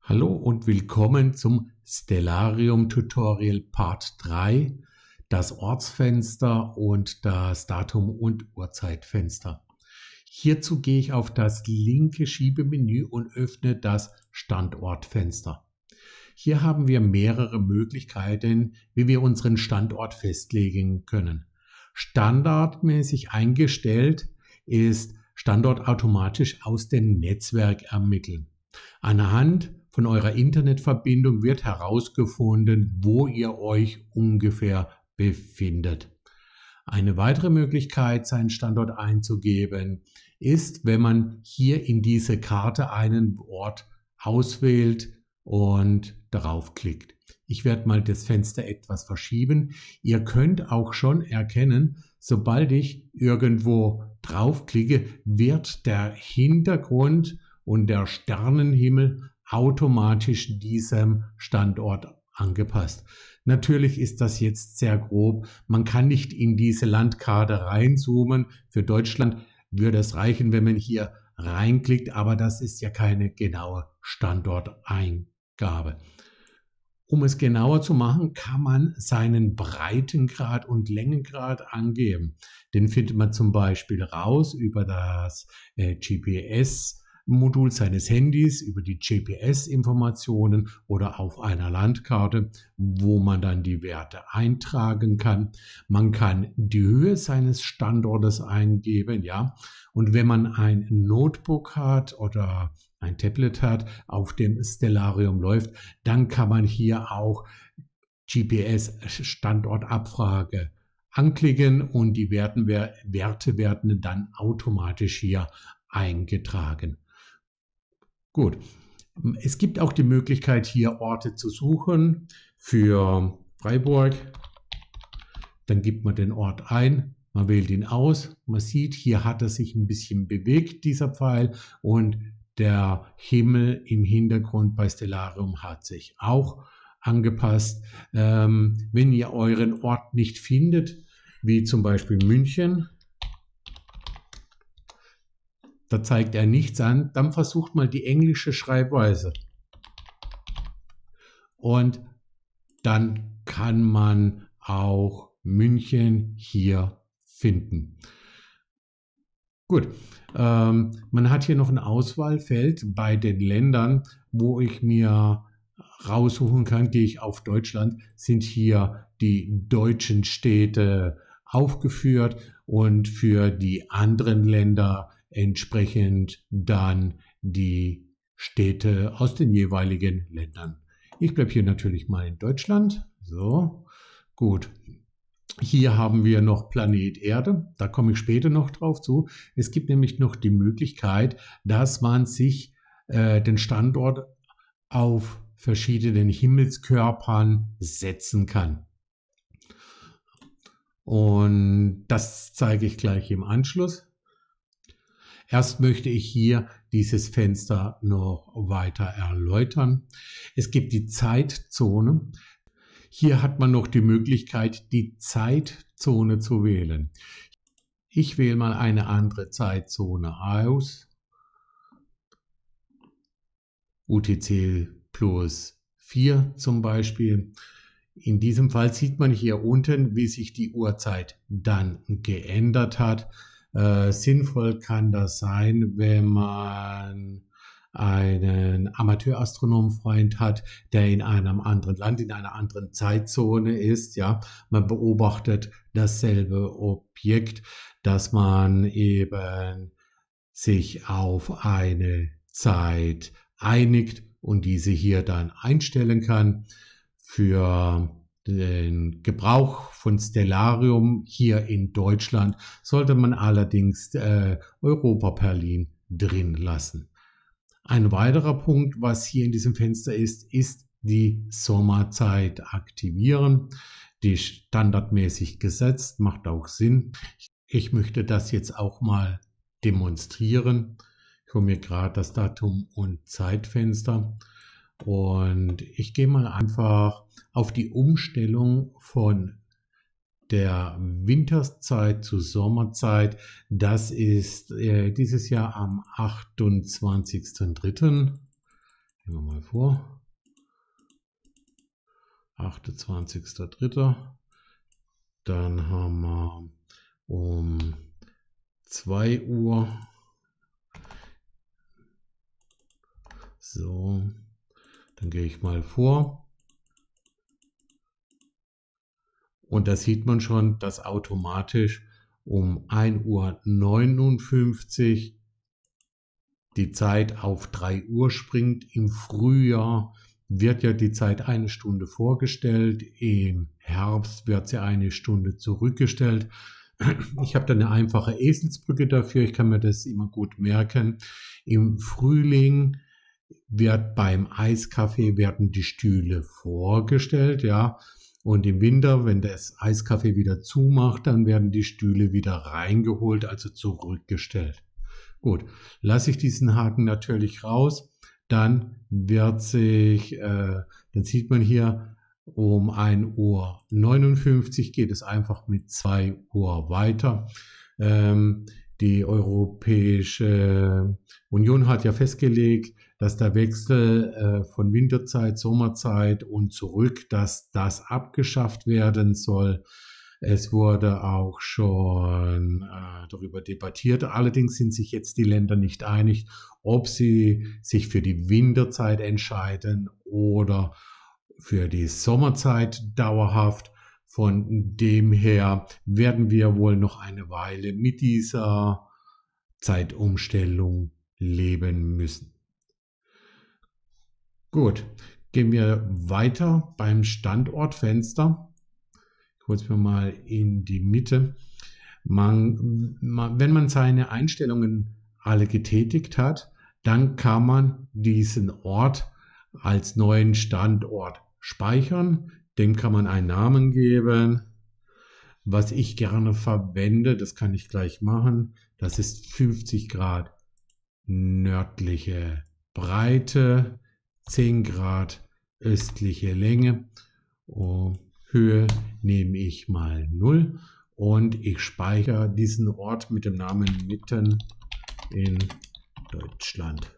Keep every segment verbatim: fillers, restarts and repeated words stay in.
Hallo und willkommen zum Stellarium Tutorial Part drei, das Ortsfenster und das Datum- und Uhrzeitfenster. Hierzu gehe ich auf das linke Schiebemenü und öffne das Standortfenster. Hier haben wir mehrere Möglichkeiten, wie wir unseren Standort festlegen können. Standardmäßig eingestellt ist Standort automatisch aus dem Netzwerk ermitteln. Anhand von eurer Internetverbindung wird herausgefunden, wo ihr euch ungefähr befindet. Eine weitere Möglichkeit, seinen Standort einzugeben, ist, wenn man hier in diese Karte einen Ort auswählt und darauf klickt. Ich werde mal das Fenster etwas verschieben. Ihr könnt auch schon erkennen, sobald ich irgendwo draufklicke, wird der Hintergrund und der Sternenhimmel automatisch diesem Standort angepasst. Natürlich ist das jetzt sehr grob. Man kann nicht in diese Landkarte reinzoomen. Für Deutschland würde es reichen, wenn man hier reinklickt, aber das ist ja keine genaue Standorteingabe. Um es genauer zu machen, kann man seinen Breitengrad und Längengrad angeben. Den findet man zum Beispiel raus über das äh, G P S-Modul seines Handys, über die G P S-Informationen oder auf einer Landkarte, wo man dann die Werte eintragen kann. Man kann die Höhe seines Standortes eingeben, ja. Und wenn man ein Notebook hat oder ein Tablet hat, auf dem Stellarium läuft, dann kann man hier auch G P S-Standortabfrage anklicken und die Werten, Werte werden dann automatisch hier eingetragen. Gut, es gibt auch die Möglichkeit, hier Orte zu suchen für Freiburg. Dann gibt man den Ort ein, man wählt ihn aus. Man sieht, hier hat er sich ein bisschen bewegt, dieser Pfeil, und der Himmel im Hintergrund bei Stellarium hat sich auch angepasst. Ähm, wenn ihr euren Ort nicht findet, wie zum Beispiel München, da zeigt er nichts an, dann versucht mal die englische Schreibweise. Und dann kann man auch München hier finden. Gut, ähm, man hat hier noch ein Auswahlfeld bei den Ländern, wo ich mir raussuchen kann, gehe ich auf Deutschland, sind hier die deutschen Städte aufgeführt und für die anderen Länder entsprechend dann die Städte aus den jeweiligen Ländern. Ich bleibe hier natürlich mal in Deutschland. So, gut. Hier haben wir noch Planet Erde, da komme ich später noch drauf zu. Es gibt nämlich noch die Möglichkeit, dass man sich äh, den Standort auf verschiedenen Himmelskörpern setzen kann. Und das zeige ich gleich im Anschluss. Erst möchte ich hier dieses Fenster noch weiter erläutern. Es gibt die Zeitzone. Hier hat man noch die Möglichkeit, die Zeitzone zu wählen. Ich wähle mal eine andere Zeitzone aus. U T C plus vier zum Beispiel. In diesem Fall sieht man hier unten, wie sich die Uhrzeit dann geändert hat. Äh, sinnvoll kann das sein, wenn man einen Amateurastronomenfreund hat, der in einem anderen Land, in einer anderen Zeitzone ist. Ja, man beobachtet dasselbe Objekt, dass man eben sich auf eine Zeit einigt und diese hier dann einstellen kann. Für den Gebrauch von Stellarium hier in Deutschland sollte man allerdings äh, Europa-Berlin drin lassen. Ein weiterer Punkt, was hier in diesem Fenster ist, ist die Sommerzeit aktivieren. Die ist standardmäßig gesetzt, macht auch Sinn. Ich möchte das jetzt auch mal demonstrieren. Ich hole mir gerade das Datum- und Zeitfenster und ich gehe mal einfach auf die Umstellung von der Winterzeit zu Sommerzeit. Das ist äh, dieses Jahr am achtundzwanzigsten dritten Gehen wir mal vor. achtundzwanzigster dritter Dann haben wir um zwei Uhr. So, dann gehe ich mal vor. Und da sieht man schon, dass automatisch um ein Uhr neunundfünfzig die Zeit auf drei Uhr springt. Im Frühjahr wird ja die Zeit eine Stunde vorgestellt, im Herbst wird sie eine Stunde zurückgestellt. Ich habe da eine einfache Eselsbrücke dafür, ich kann mir das immer gut merken. Im Frühling wird beim Eiskaffee werden die Stühle vorgestellt, ja. Und im Winter, wenn das Eiskaffee wieder zumacht, dann werden die Stühle wieder reingeholt, also zurückgestellt. Gut, lasse ich diesen Haken natürlich raus, dann wird sich, äh, dann sieht man hier, um ein Uhr neunundfünfzig geht es einfach mit zwei Uhr weiter. Ähm, die Europäische Union hat ja festgelegt, dass der Wechsel äh, von Winterzeit, Sommerzeit und zurück, dass das abgeschafft werden soll. Es wurde auch schon äh, darüber debattiert. Allerdings sind sich jetzt die Länder nicht einig, ob sie sich für die Winterzeit entscheiden oder für die Sommerzeit dauerhaft. Von dem her werden wir wohl noch eine Weile mit dieser Zeitumstellung leben müssen. Gut, gehen wir weiter beim Standortfenster. Ich hole es mir mal in die Mitte. Man, man, wenn man seine Einstellungen alle getätigt hat, dann kann man diesen Ort als neuen Standort speichern. Dem kann man einen Namen geben. Was ich gerne verwende, das kann ich gleich machen, das ist fünfzig Grad nördliche Breite, zehn Grad östliche Länge. Und Höhe nehme ich mal null und ich speichere diesen Ort mit dem Namen mitten in Deutschland.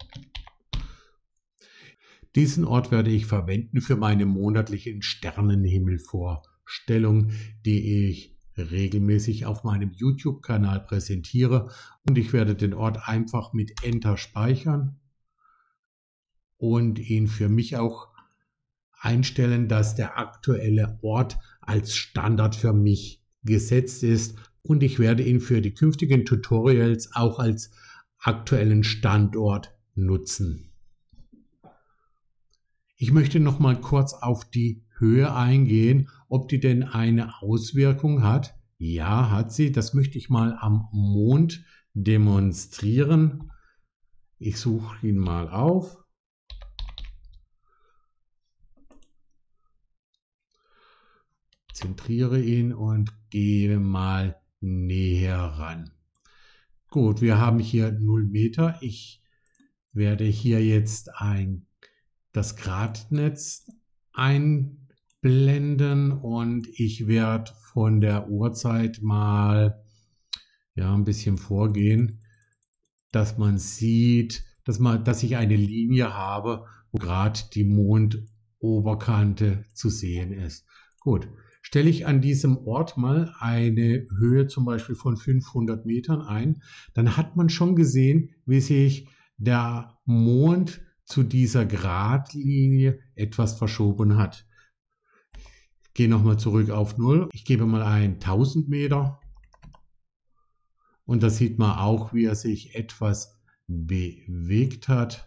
Diesen Ort werde ich verwenden für meine monatlichen Sternenhimmelvorstellung, die ich regelmäßig auf meinem YouTube-Kanal präsentiere. Und ich werde den Ort einfach mit Enter speichern und ihn für mich auch einstellen, dass der aktuelle Ort als Standard für mich gesetzt ist. Und ich werde ihn für die künftigen Tutorials auch als aktuellen Standort nutzen. Ich möchte noch mal kurz auf die Höhe eingehen, ob die denn eine Auswirkung hat. Ja, hat sie. Das möchte ich mal am Mond demonstrieren. Ich suche ihn mal auf. Zentriere ihn und gehe mal näher ran. Gut, wir haben hier null Meter. Ich werde hier jetzt ein, das Gradnetz einblenden und ich werde von der Uhrzeit mal ja, ein bisschen vorgehen, dass man sieht, dass, man, dass ich eine Linie habe, wo gerade die Mondoberkante zu sehen ist. Gut. Stelle ich an diesem Ort mal eine Höhe zum Beispiel von fünfhundert Metern ein, dann hat man schon gesehen, wie sich der Mond zu dieser Gradlinie etwas verschoben hat. Ich gehe nochmal zurück auf null. Ich gebe mal ein tausend Meter und da sieht man auch, wie er sich etwas bewegt hat.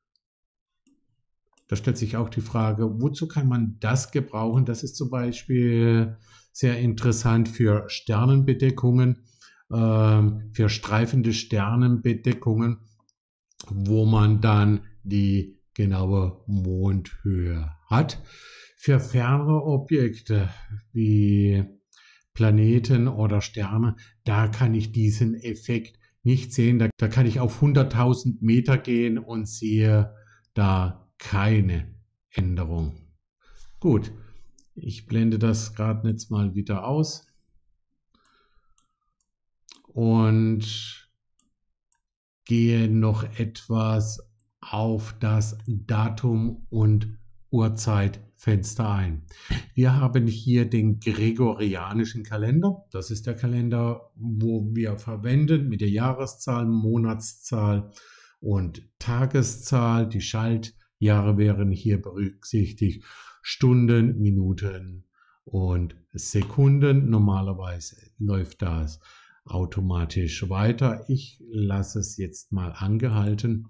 Da stellt sich auch die Frage, wozu kann man das gebrauchen? Das ist zum Beispiel sehr interessant für Sternenbedeckungen, äh, für streifende Sternenbedeckungen, wo man dann die genaue Mondhöhe hat. Für fernere Objekte wie Planeten oder Sterne, da kann ich diesen Effekt nicht sehen. Da, da kann ich auf hunderttausend Meter gehen und sehe da keine Änderung. Gut, ich blende das Gradnetz mal wieder aus und gehe noch etwas auf das Datum und Uhrzeitfenster ein. Wir haben hier den gregorianischen Kalender. Das ist der Kalender, wo wir verwenden mit der Jahreszahl, Monatszahl und Tageszahl. Die Schaltjahre wären hier berücksichtigt. Stunden, Minuten und Sekunden. Normalerweise läuft das automatisch weiter. Ich lasse es jetzt mal angehalten.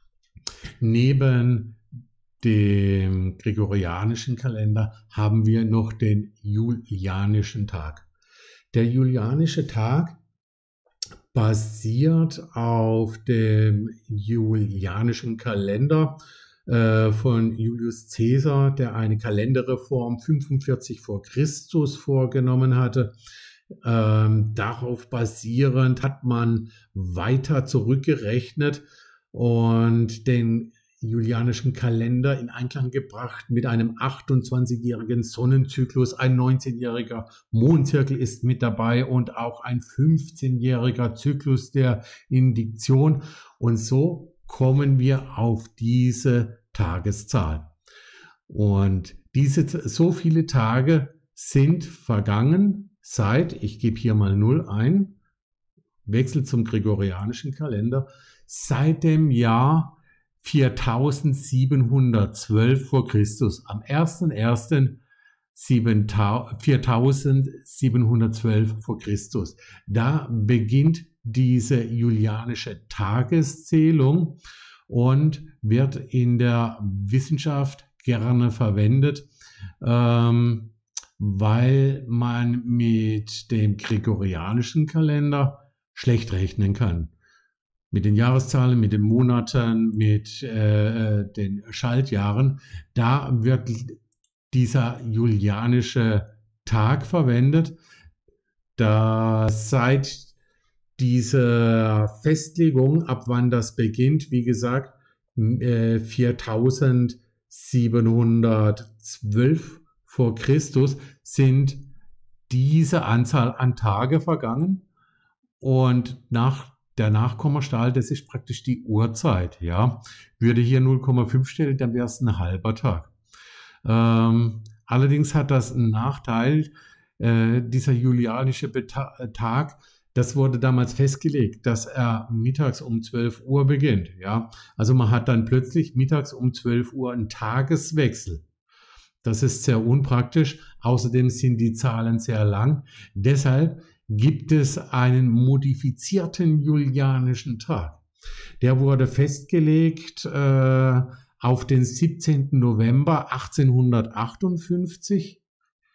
Neben dem gregorianischen Kalender haben wir noch den julianischen Tag. Der julianische Tag basiert auf dem julianischen Kalender äh, von Julius Caesar, der eine Kalenderreform fünfundvierzig vor Christus vorgenommen hatte. Ähm, darauf basierend hat man weiter zurückgerechnet und den julianischen Kalender in Einklang gebracht mit einem achtundzwanzigjährigen Sonnenzyklus. Ein neunzehnjähriger Mondzirkel ist mit dabei und auch ein fünfzehnjähriger Zyklus der Indiktion. Und so kommen wir auf diese Tageszahl. Und diese so viele Tage sind vergangen seit, ich gebe hier mal null ein, Wechsel zum gregorianischen Kalender, seit dem Jahr viertausendsiebenhundertzwölf vor Christus. Am ersten ersten viertausendsiebenhundertzwölf vor Christus. Da beginnt diese julianische Tageszählung und wird in der Wissenschaft gerne verwendet, ähm, weil man mit dem gregorianischen Kalender schlecht rechnen kann. Mit den Jahreszahlen, mit den Monaten, mit äh, den Schaltjahren, da wird dieser julianische Tag verwendet, da seit dieser Festlegung, ab wann das beginnt, wie gesagt, äh, viertausendsiebenhundertzwölf vor Christus, sind diese Anzahl an Tage vergangen und nach der Nachkommastelle, das ist praktisch die Uhrzeit, ja. Würde hier null Komma fünf stellen, dann wäre es ein halber Tag. Ähm, allerdings hat das einen Nachteil, äh, dieser julianische Beta- Tag, das wurde damals festgelegt, dass er mittags um zwölf Uhr beginnt, ja. Also man hat dann plötzlich mittags um zwölf Uhr einen Tageswechsel. Das ist sehr unpraktisch. Außerdem sind die Zahlen sehr lang. Deshalb gibt es einen modifizierten julianischen Tag. Der wurde festgelegt äh, auf den siebzehnten November achtzehnhundertachtundfünfzig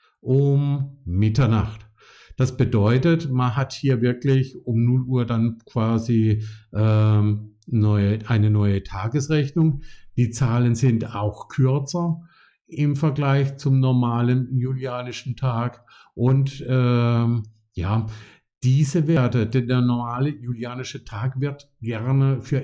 um Mitternacht. Das bedeutet, man hat hier wirklich um null Uhr dann quasi ähm, neue, eine neue Tagesrechnung. Die Zahlen sind auch kürzer im Vergleich zum normalen julianischen Tag und ähm, ja, diese Werte, denn der normale julianische Tag wird gerne für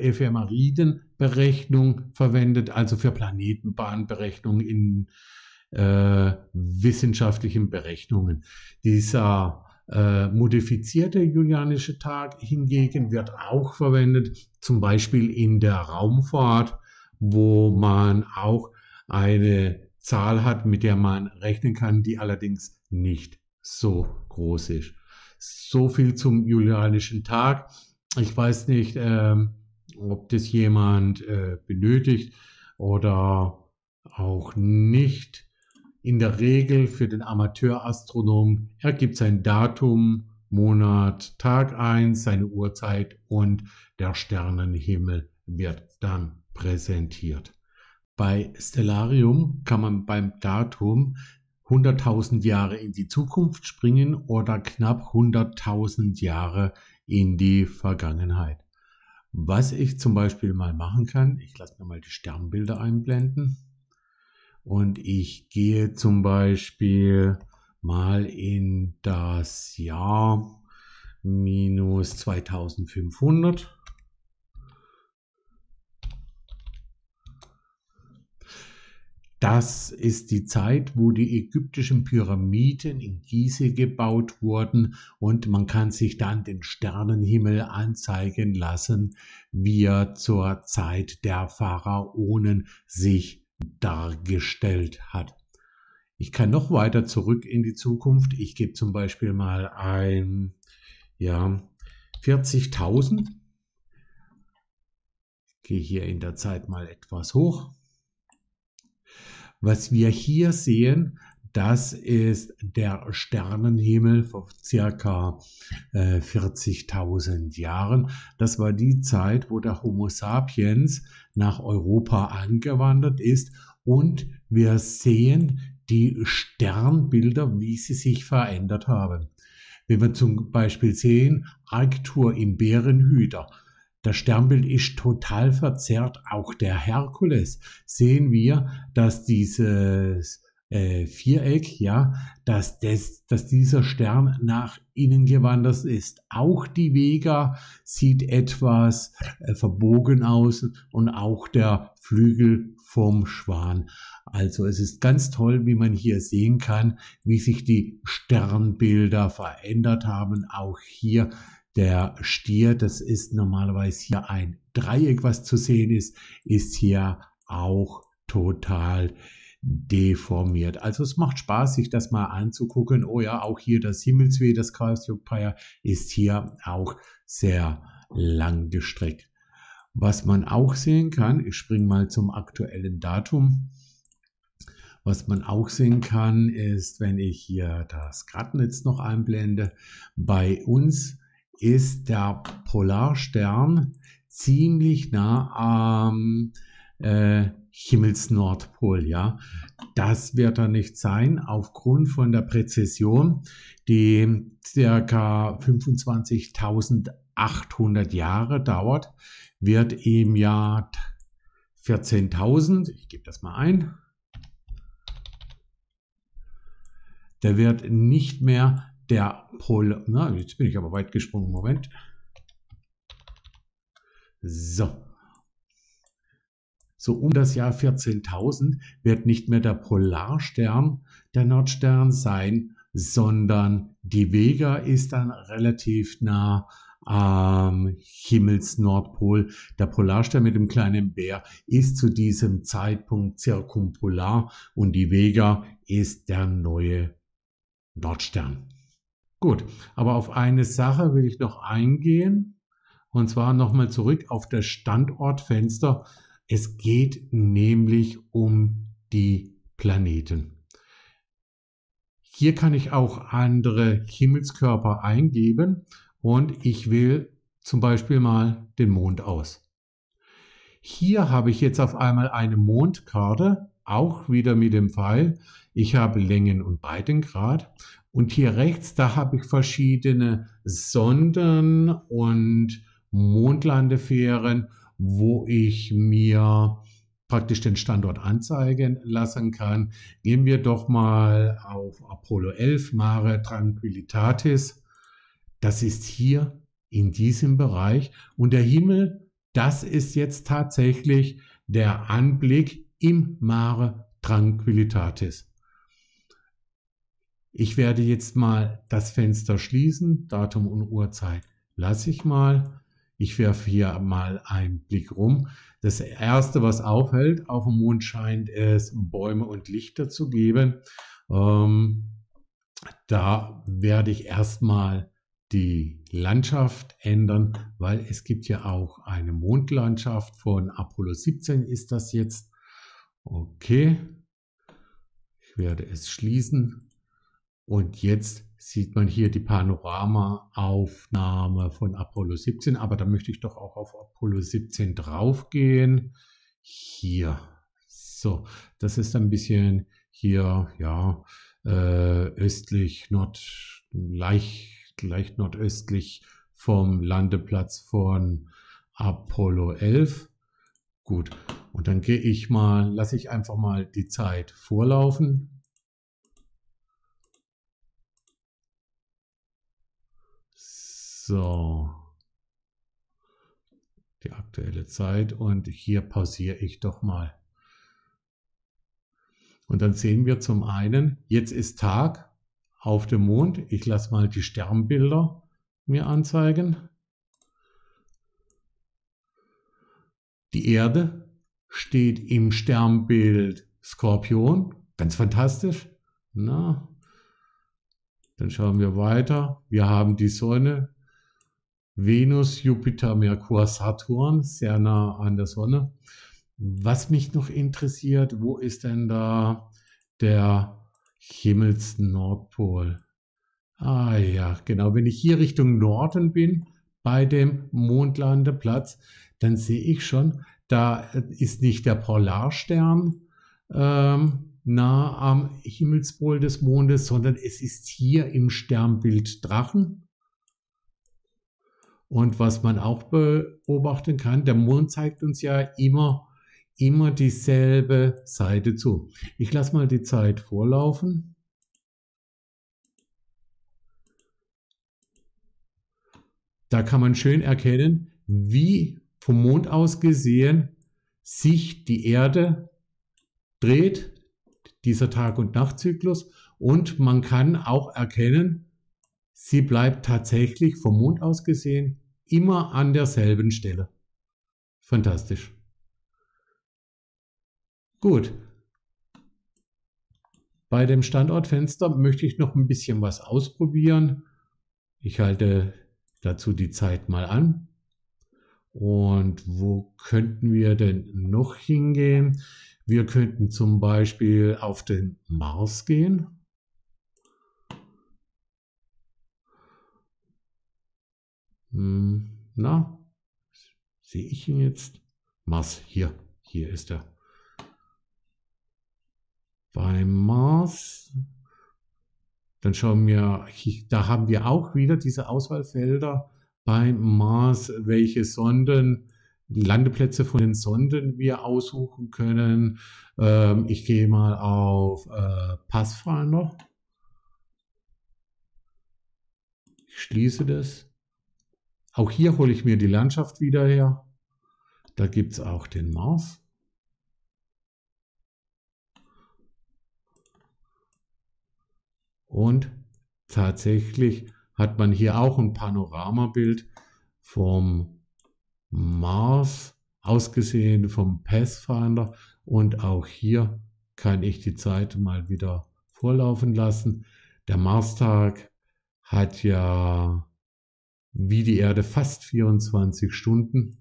Ephemeridenberechnung verwendet, also für Planetenbahnberechnung in äh, wissenschaftlichen Berechnungen. Dieser äh, modifizierte julianische Tag hingegen wird auch verwendet, zum Beispiel in der Raumfahrt, wo man auch eine Zahl hat, mit der man rechnen kann, die allerdings nicht so groß ist. So viel zum julianischen Tag. Ich weiß nicht, ähm, ob das jemand äh, benötigt oder auch nicht. In der Regel für den Amateurastronomen, er gibt sein Datum, Monat, Tag ein, seine Uhrzeit und der Sternenhimmel wird dann präsentiert. Bei Stellarium kann man beim Datum hunderttausend Jahre in die Zukunft springen oder knapp hunderttausend Jahre in die Vergangenheit. Was ich zum Beispiel mal machen kann, ich lasse mir mal die Sternbilder einblenden und ich gehe zum Beispiel mal in das Jahr minus zweitausendfünfhundert. Das ist die Zeit, wo die ägyptischen Pyramiden in Gizeh gebaut wurden und man kann sich dann den Sternenhimmel anzeigen lassen, wie er zur Zeit der Pharaonen sich dargestellt hat. Ich kann noch weiter zurück in die Zukunft. Ich gebe zum Beispiel mal ein, ja, vierzigtausend. Ich gehe hier in der Zeit mal etwas hoch. Was wir hier sehen, das ist der Sternenhimmel vor circa äh, vierzigtausend Jahren. Das war die Zeit, wo der Homo sapiens nach Europa angewandert ist und wir sehen die Sternbilder, wie sie sich verändert haben. Wenn wir zum Beispiel sehen, Arctur im Bärenhüter, das Sternbild ist total verzerrt. Auch der Herkules sehen wir, dass dieses äh, Viereck, ja, dass, das, dass dieser Stern nach innen gewandert ist. Auch die Vega sieht etwas äh, verbogen aus und auch der Flügel vom Schwan. Also es ist ganz toll, wie man hier sehen kann, wie sich die Sternbilder verändert haben. Auch hier der Stier, das ist normalerweise hier ein Dreieck, was zu sehen ist, ist hier auch total deformiert. Also es macht Spaß, sich das mal anzugucken. Oh ja, auch hier das Himmelsweh, das Cassiopeia, ist hier auch sehr lang gestreckt. Was man auch sehen kann, ich springe mal zum aktuellen Datum. Was man auch sehen kann, ist, wenn ich hier das Gradnetz noch einblende, bei uns ist der Polarstern ziemlich nah am äh, Himmelsnordpol. Ja, das wird er nicht sein, aufgrund von der Präzision, die ca. fünfundzwanzigtausendachthundert Jahre dauert, wird im Jahr vierzehntausend, ich gebe das mal ein, der wird nicht mehr der Pol, na, jetzt bin ich aber weit gesprungen, Moment. So. So um das Jahr vierzehntausend wird nicht mehr der Polarstern der Nordstern sein, sondern die Vega ist dann relativ nah am Himmelsnordpol. Der Polarstern mit dem kleinen Bär ist zu diesem Zeitpunkt zirkumpolar und die Vega ist der neue Nordstern. Gut, aber auf eine Sache will ich noch eingehen, und zwar nochmal zurück auf das Standortfenster. Es geht nämlich um die Planeten. Hier kann ich auch andere Himmelskörper eingeben und ich wähle zum Beispiel mal den Mond aus. Hier habe ich jetzt auf einmal eine Mondkarte, auch wieder mit dem Pfeil. Ich habe Längen- und Breitengrad. Und hier rechts, da habe ich verschiedene Sonden und Mondlandefähren, wo ich mir praktisch den Standort anzeigen lassen kann. Gehen wir doch mal auf Apollo elf, Mare Tranquillitatis. Das ist hier in diesem Bereich. Und der Himmel, das ist jetzt tatsächlich der Anblick im Mare Tranquillitatis. Ich werde jetzt mal das Fenster schließen. Datum und Uhrzeit lasse ich mal. Ich werfe hier mal einen Blick rum. Das erste, was auffällt, auf dem Mond scheint es Bäume und Lichter zu geben. Ähm, da werde ich erstmal die Landschaft ändern, weil es gibt ja auch eine Mondlandschaft von Apollo siebzehn ist das jetzt. Okay, ich werde es schließen. Und jetzt sieht man hier die Panoramaaufnahme von Apollo siebzehn, aber da möchte ich doch auch auf Apollo siebzehn draufgehen. Hier, so, das ist ein bisschen hier, ja, äh, östlich, nord, leicht, leicht nordöstlich vom Landeplatz von Apollo elf. Gut, und dann gehe ich mal, lasse ich einfach mal die Zeit vorlaufen. So, die aktuelle Zeit und hier pausiere ich doch mal. Und dann sehen wir zum einen, jetzt ist Tag auf dem Mond. Ich lasse mal die Sternbilder mir anzeigen. Die Erde steht im Sternbild Skorpion. Ganz fantastisch. Na, dann schauen wir weiter. Wir haben die Sonne, Venus, Jupiter, Merkur, Saturn, sehr nah an der Sonne. Was mich noch interessiert, wo ist denn da der Himmelsnordpol? Ah ja, genau, wenn ich hier Richtung Norden bin, bei dem Mondlandeplatz, dann sehe ich schon, da ist nicht der Polarstern ähm, nah am Himmelspol des Mondes, sondern es ist hier im Sternbild Drachen. Und was man auch beobachten kann, der Mond zeigt uns ja immer immer dieselbe Seite zu. Ich lasse mal die Zeit vorlaufen. Da kann man schön erkennen, wie vom Mond aus gesehen sich die Erde dreht, dieser Tag- und Nachtzyklus. Und man kann auch erkennen, sie bleibt tatsächlich vom Mond aus gesehen immer an derselben Stelle. Fantastisch. Gut, bei dem Standortfenster möchte ich noch ein bisschen was ausprobieren. Ich halte dazu die Zeit mal an. Und wo könnten wir denn noch hingehen? Wir könnten zum Beispiel auf den Mars gehen. Hm, na, sehe ich ihn jetzt? Mars, hier, hier ist er. Beim Mars, dann schauen wir, da haben wir auch wieder diese Auswahlfelder beim Mars, welche Sonden, Landeplätze von den Sonden wir aussuchen können. Ähm, ich gehe mal auf äh, Pathfinder. Ich schließe das. Auch hier hole ich mir die Landschaft wieder her. Da gibt es auch den Mars. Und tatsächlich hat man hier auch ein Panoramabild vom Mars, ausgesehen vom Pathfinder. Und auch hier kann ich die Zeit mal wieder vorlaufen lassen. Der Marstag hat ja wie die Erde fast vierundzwanzig Stunden.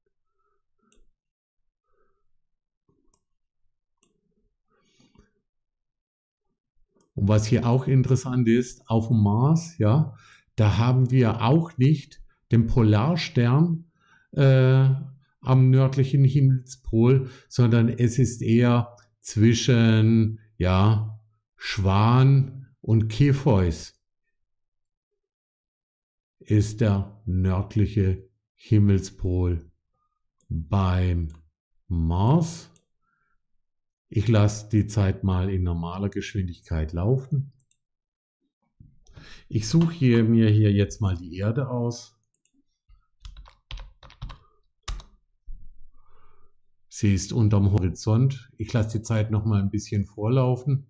Und was hier auch interessant ist, auf dem Mars, ja, da haben wir auch nicht den Polarstern äh, am nördlichen Himmelspol, sondern es ist eher zwischen ja, Schwan und Cepheus ist der nördliche Himmelspol beim Mars. Ich lasse die Zeit mal in normaler Geschwindigkeit laufen. Ich suche hier, mir hier jetzt mal die Erde aus. Sie ist unterm Horizont. Ich lasse die Zeit noch mal ein bisschen vorlaufen,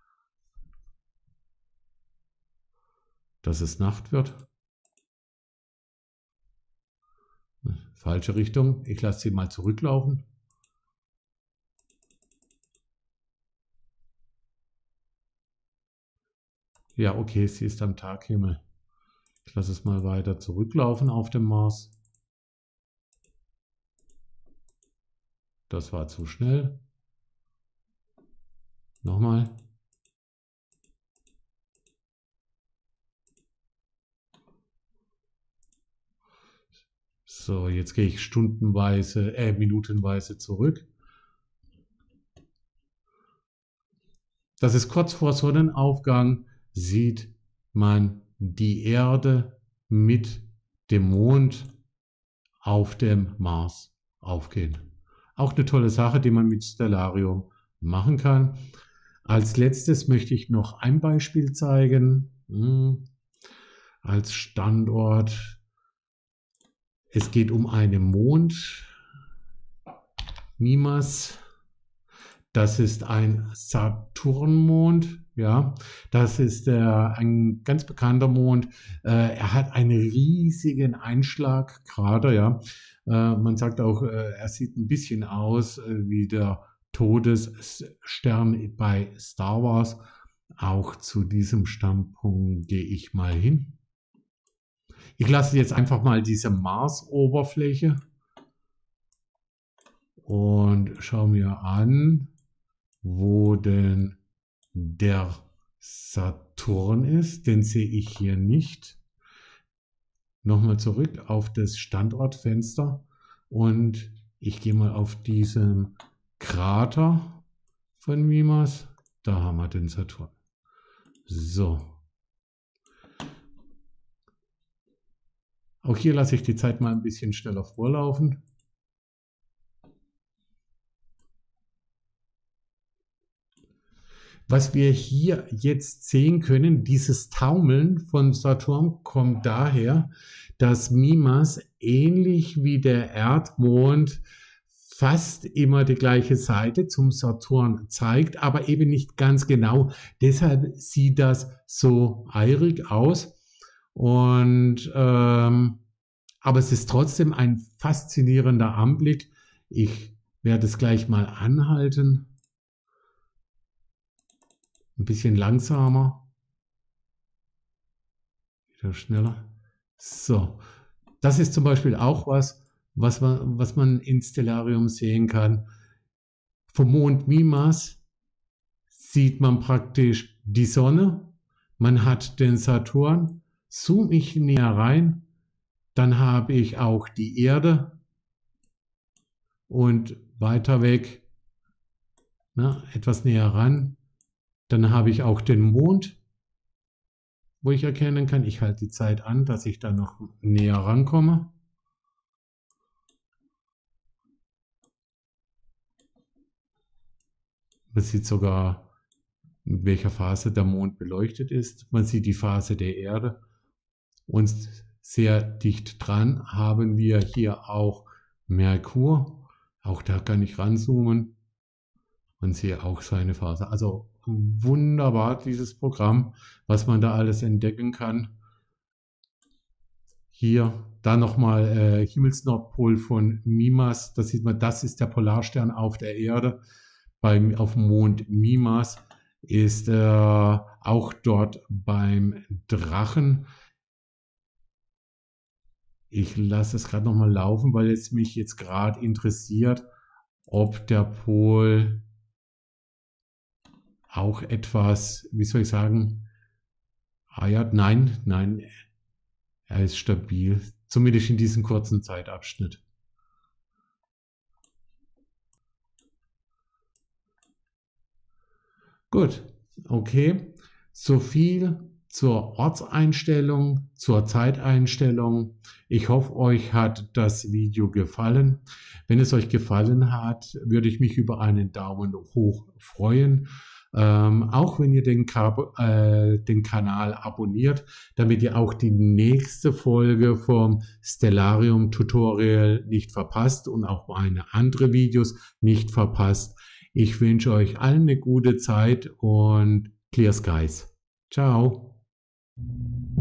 dass es Nacht wird. Falsche Richtung. Ich lasse sie mal zurücklaufen. Ja, okay, sie ist am Taghimmel. Ich lasse es mal weiter zurücklaufen auf dem Mars. Das war zu schnell. Nochmal. So, jetzt gehe ich stundenweise, äh, minutenweise zurück. Das ist kurz vor Sonnenaufgang, sieht man die Erde mit dem Mond auf dem Mars aufgehen. Auch eine tolle Sache, die man mit Stellarium machen kann. Als letztes möchte ich noch ein Beispiel zeigen. Hm. Als Standort. Es geht um einen Mond. Mimas. Das ist ein Saturnmond. Ja, das ist äh, ein ganz bekannter Mond. Äh, er hat einen riesigen Einschlagkrater. Ja, äh, man sagt auch, äh, er sieht ein bisschen aus äh, wie der Todesstern bei Star Wars. Auch zu diesem Standpunkt gehe ich mal hin. Ich lasse jetzt einfach mal diese Mars-Oberfläche und schaue mir an, wo denn der Saturn ist. Den sehe ich hier nicht. Nochmal zurück auf das Standortfenster und ich gehe mal auf diesen Krater von Mimas. Da haben wir den Saturn. So. Auch hier lasse ich die Zeit mal ein bisschen schneller vorlaufen. Was wir hier jetzt sehen können, dieses Taumeln von Saturn kommt daher, dass Mimas ähnlich wie der Erdmond fast immer die gleiche Seite zum Saturn zeigt, aber eben nicht ganz genau. Deshalb sieht das so eirig aus. Und, ähm, aber es ist trotzdem ein faszinierender Anblick. Ich werde es gleich mal anhalten. Ein bisschen langsamer. Wieder schneller. So, das ist zum Beispiel auch was, was man, was man in Stellarium sehen kann. Vom Mond Mimas sieht man praktisch die Sonne. Man hat den Saturn. Zoome ich näher rein, dann habe ich auch die Erde und weiter weg, na, etwas näher ran, dann habe ich auch den Mond, wo ich erkennen kann, ich halte die Zeit an, dass ich da noch näher rankomme. Man sieht sogar, in welcher Phase der Mond beleuchtet ist. Man sieht die Phase der Erde. Und sehr dicht dran haben wir hier auch Merkur. Auch da kann ich ranzoomen und sehe auch seine Phase. Also wunderbar dieses Programm, was man da alles entdecken kann. Hier, da nochmal äh, Himmelsnordpol von Mimas. Da sieht man, das ist der Polarstern auf der Erde. Beim, auf dem Mond Mimas ist äh, auch dort beim Drachen. Ich lasse es gerade noch mal laufen, weil es mich jetzt gerade interessiert, ob der Pol auch etwas, wie soll ich sagen, eiert. Nein, nein, er ist stabil, zumindest in diesem kurzen Zeitabschnitt. Gut, okay, so viel zur Ortseinstellung, zur Zeiteinstellung. Ich hoffe, euch hat das Video gefallen. Wenn es euch gefallen hat, würde ich mich über einen Daumen hoch freuen. Ähm, auch wenn ihr den, äh, den Kanal abonniert, damit ihr auch die nächste Folge vom Stellarium Tutorial nicht verpasst und auch meine anderen Videos nicht verpasst. Ich wünsche euch allen eine gute Zeit und Clear Skies. Ciao.